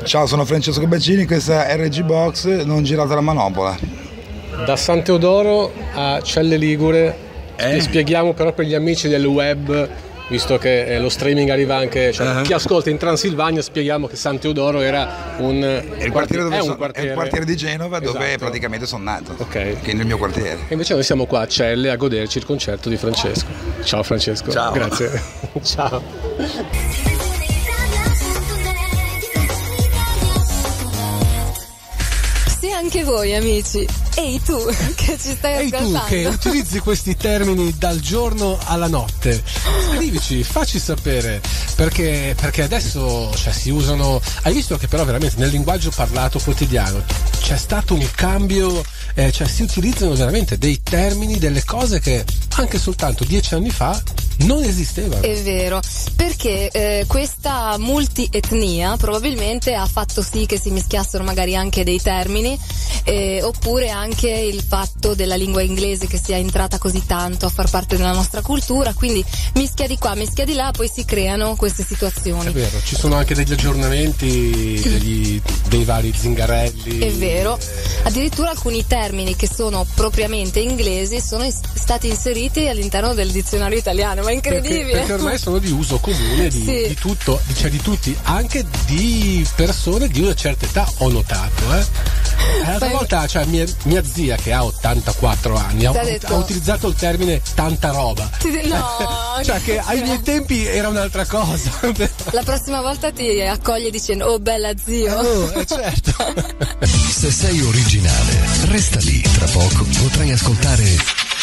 Ciao, sono Francesco Baccini, questa è RG Box, non girate la manopola. Da San Teodoro a Celle Ligure, spieghiamo però per gli amici del web, visto che lo streaming arriva anche, chi ascolta in Transilvania, spieghiamo che San Teodoro era un quartiere di Genova, dove esatto, praticamente sono nato, che è nel mio quartiere. E invece noi siamo qua a Celle a goderci il concerto di Francesco. Ciao Francesco. Ciao. Grazie. Ciao. Anche voi amici, ehi tu che ci stai ascoltando, tu che utilizzi questi termini dal giorno alla notte, scrivici, facci sapere perché adesso si usano. Hai visto che però veramente nel linguaggio parlato quotidiano c'è stato un cambio, si utilizzano veramente dei termini, delle cose che anche soltanto 10 anni fa non esistevano. È vero, perché questa multietnia probabilmente ha fatto sì che si mischiassero magari anche dei termini, oppure anche il fatto della lingua inglese che sia entrata così tanto a far parte della nostra cultura, quindi mischia di qua, mischia di là, poi si creano queste situazioni. È vero, ci sono anche degli aggiornamenti dei vari zingarelli. È vero, addirittura alcuni termini che sono propriamente inglesi sono stati inseriti all'interno del dizionario italiano. Ma è incredibile, perché ormai sono di uso comune di tutto, di tutti, anche di persone di una certa età, ho notato. L'altra volta mia zia che ha 84 anni ha utilizzato il termine tanta roba. No, che ai miei tempi era un'altra cosa. La prossima volta ti accoglie dicendo oh bella zio. Certo. Se sei originale, resta lì, tra poco potrai ascoltare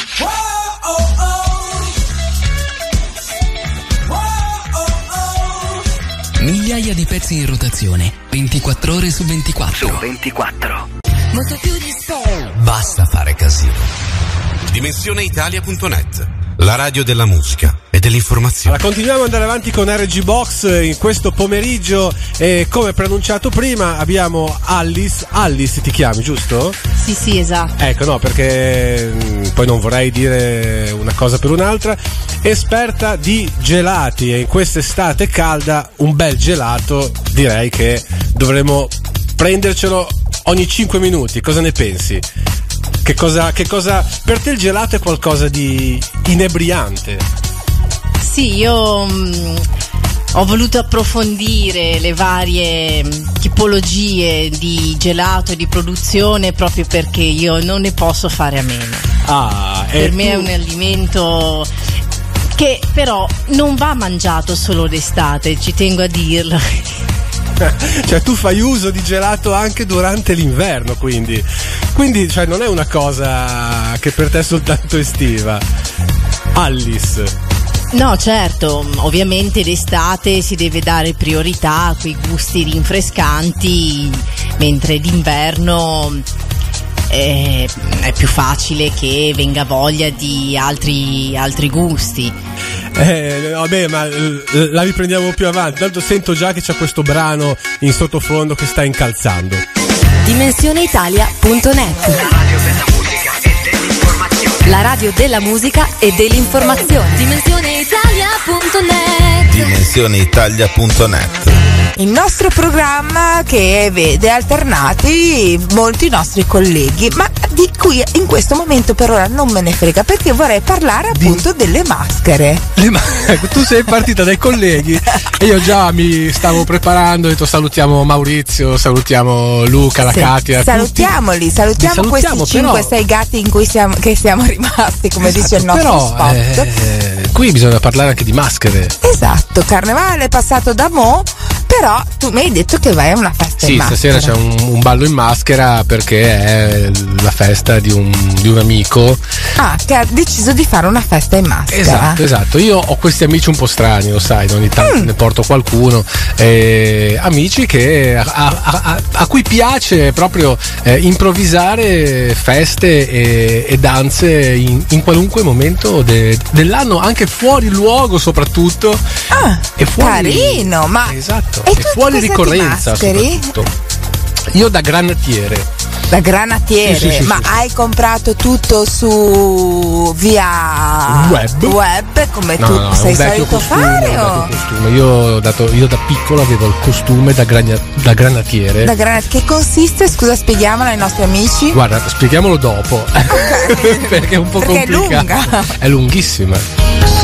migliaia di pezzi in rotazione, 24 ore su 24. Molto più di Basta fare casino. DimensioneItalia.net, la radio della musica e dell'informazione. Allora, continuiamo ad andare avanti con RG Box in questo pomeriggio e come pronunciato prima abbiamo Alice. Alice ti chiami, giusto? Sì, esatto. Ecco, no, perché poi non vorrei dire una cosa per un'altra. Esperta di gelati, e in quest'estate calda un bel gelato direi che dovremmo prendercelo ogni 5 minuti. Cosa ne pensi? Che cosa per te il gelato è qualcosa di inebriante? Sì, io ho voluto approfondire le varie tipologie di gelato e di produzione proprio perché io non ne posso fare a meno. Per me è un alimento che però non va mangiato solo d'estate, ci tengo a dirlo. Cioè tu fai uso di gelato anche durante l'inverno, quindi non è una cosa che per te è soltanto estiva. Alice. No, certo, ovviamente d'estate si deve dare priorità a quei gusti rinfrescanti, mentre d'inverno è più facile che venga voglia di altri gusti. Vabbè, ma la riprendiamo più avanti. Tanto sento già che c'è questo brano in sottofondo che sta incalzando. DimensioneItalia.net, la radio della musica e dell'informazione. DimensioneItalia.net. DimensioneItalia.net, il nostro programma che vede alternati molti nostri colleghi, ma di cui in questo momento per ora non me ne frega, perché vorrei parlare appunto delle maschere. Tu sei partita dai colleghi e io già mi stavo preparando, ho detto salutiamo Maurizio, salutiamo Luca, la Katia. Salutiamo questi 5-6 gatti in cui siamo rimasti, come dice il nostro spot. Qui bisogna parlare anche di maschere. Esatto, carnevale è passato da mo', però tu mi hai detto che vai a una festa in maschera. Sì, stasera c'è un ballo in maschera perché è la festa di un amico. Che ha deciso di fare una festa in maschera. Esatto. Io ho questi amici un po' strani, lo sai, ogni tanto ne porto qualcuno. Amici che a cui piace proprio improvvisare feste e danze in qualunque momento dell'anno, anche fuori luogo soprattutto. E fuori, carino, ma esatto, e fuori ricorrenza soprattutto. Io da granatiere Da granatiere, Sì, ma hai comprato tutto su via web come tu sei solito fare? Io da piccolo avevo il costume da granatiere. Che consiste? Scusa, spieghiamolo ai nostri amici. Guarda, spieghiamolo dopo. Perché è un po' complicato. È lunga. È lunghissima.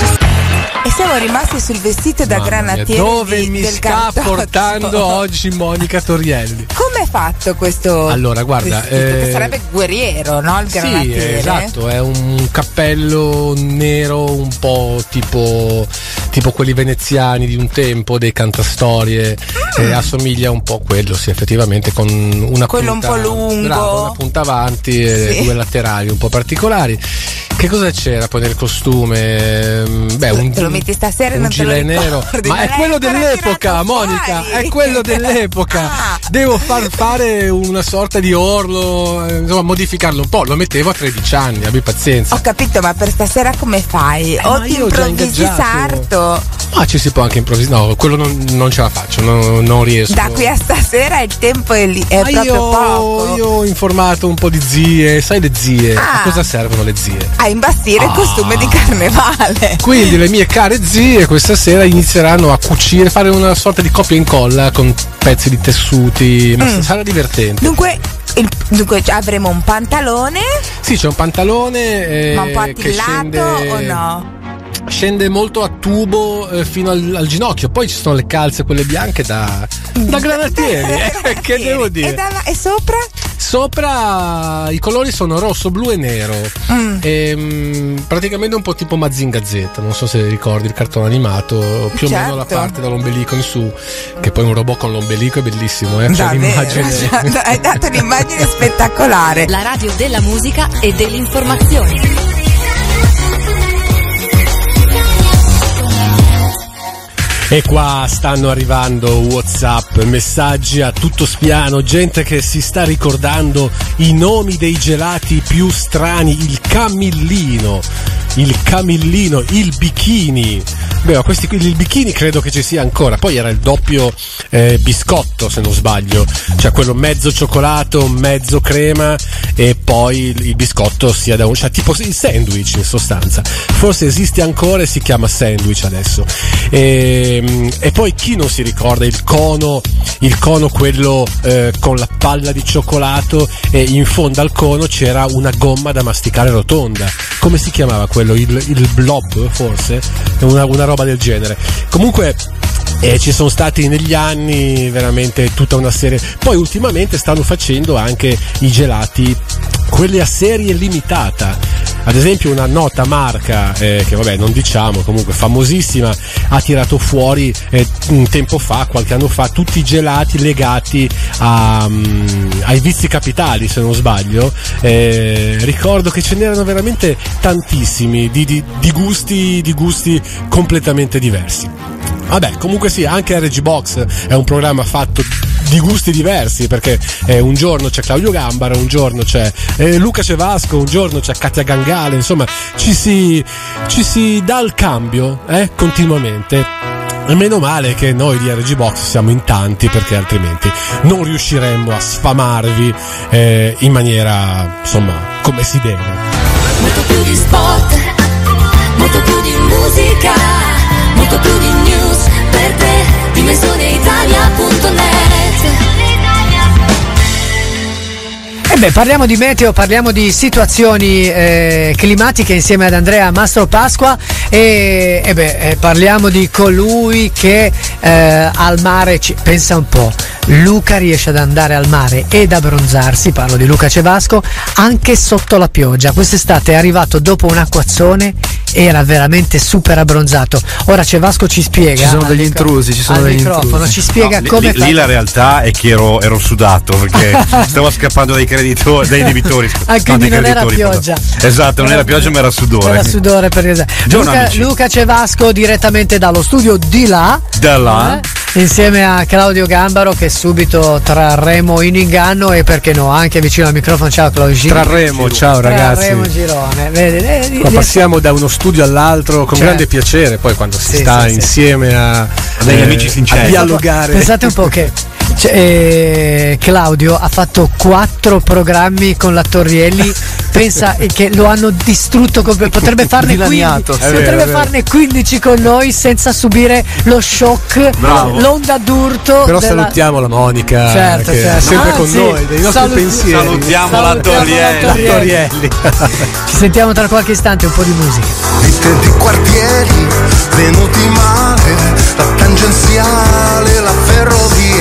E siamo rimasti sul vestito da granatiere. Dove mi del sta Cartozzo. portando oggi Monica Torielli? Come è fatto questo? Allora, guarda, che sarebbe guerriero, no? Il granatiere. Sì, esatto, è un cappello nero un po' tipo quelli veneziani di un tempo, dei cantastorie. Assomiglia un po' a quello, sì, effettivamente, con una quello punta, un po' lungo. bravo, una punta avanti e due laterali un po' particolari. Che cosa c'era poi nel costume? Te lo metti stasera e un non te lo gilet nero. ricordi, Ma è quello dell'epoca, Monica, è quello dell'epoca. Devo fare una sorta di orlo, insomma, modificarlo un po'. Lo mettevo a 13 anni, abbi pazienza. Ho capito, ma per stasera come fai? O ti improvvisi sarto? Ma ci si può anche improvvisare. No, quello non ce la faccio, non riesco. Da qui a stasera il tempo è proprio poco. Io ho informato un po' di zie, sai le zie? A cosa servono le zie? A imbastire il costume di carnevale. Quindi le mie care zie questa sera inizieranno a cucire, fare una sorta di copia e incolla con pezzi di tessuti, ma sarà divertente. Dunque avremo un pantalone. Sì, c'è un pantalone ma un po' attillato o no? Scende molto a tubo fino al ginocchio, poi ci sono le calze, quelle bianche da granatieri. Che devo dire? E sopra? Sopra i colori sono rosso, blu e nero. Praticamente un po' tipo Mazinga Z, non so se ricordi il cartone animato, più o meno la parte dall'ombelico in su, che poi un robot con l'ombelico è bellissimo, c'è l'immagine. Hai dato un'immagine spettacolare. La radio della musica e dell'informazione. E qua stanno arrivando WhatsApp, messaggi a tutto spiano, gente che si sta ricordando i nomi dei gelati più strani, il camillino, il bikini. Beh, il bikini credo che ci sia ancora, poi era il doppio biscotto se non sbaglio, cioè quello mezzo cioccolato, mezzo crema e poi il biscotto sia da cioè tipo il sandwich in sostanza, forse esiste ancora e si chiama sandwich adesso. E poi chi non si ricorda il cono quello con la palla di cioccolato e in fondo al cono c'era una gomma da masticare rotonda, come si chiamava quello? Il blob forse? Una roba del genere. Comunque ci sono stati negli anni veramente tutta una serie. Poi ultimamente stanno facendo anche i gelati, quelli a serie limitata. Ad esempio una nota marca che vabbè non diciamo, comunque famosissima, ha tirato fuori un tempo fa, qualche anno fa, tutti i gelati legati ai vizi capitali, se non sbaglio. Ricordo che ce n'erano veramente tantissimi di gusti completamente diversi. Vabbè, comunque sì, anche RG Box è un programma fatto di gusti diversi, perché un giorno c'è Claudio Gambara, un giorno c'è Luca Cevasco, un giorno c'è Katia Gangale, insomma ci si dà il cambio continuamente. E meno male che noi di RG Box siamo in tanti, perché altrimenti non riusciremmo a sfamarvi in maniera, insomma, come si deve. Molto più di sport, molto più di musica, molto più di news per te, dimensioneitalia.net. Parliamo di meteo, parliamo di situazioni climatiche insieme ad Andrea Mastro Pasqua e parliamo di colui che al mare pensa un po'. Luca riesce ad andare al mare ed abbronzarsi, parlo di Luca Cevasco, anche sotto la pioggia. Quest'estate è arrivato dopo un acquazzone e era veramente super abbronzato. Ora Cevasco ci spiega. Ci sono degli intrusi, microfono, ci spiega come lì la realtà è che ero sudato perché stavo scappando dai creditori, dai debitori. Quindi non era pioggia. Esatto, non era pioggia ma era sudore. Era sudore per Luca Cevasco direttamente dallo studio di là. Da là. Insieme a Claudio Gambaro che subito trarremo in inganno e perché no anche vicino al microfono. Ciao Claudio. Trarremo, ciao ragazzi. Trarremo Girone. Vedi, passiamo da uno studio all'altro con grande piacere, poi quando si sta insieme a degli amici sinceri a dialogare. Pensate un po' che Claudio ha fatto 4 programmi con la Torrielli. Pensa che lo hanno distrutto, potrebbe farne 15 con noi senza subire lo shock, l'onda d'urto. Però salutiamo la Monica, certo. sempre con noi, dei nostri pensieri. Salutiamo la Torrielli. Ci sentiamo tra qualche istante, un po' di musica. Di quartieri venuti male, la tangenziale, la ferrovia.